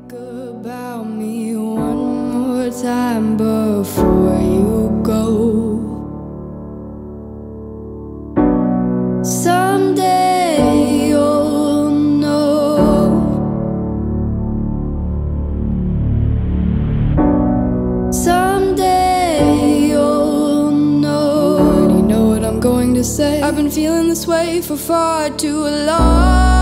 Think about me one more time before you go. Someday you'll know. Someday you'll know. Already know what I'm going to say. I've been feeling this way for far too long.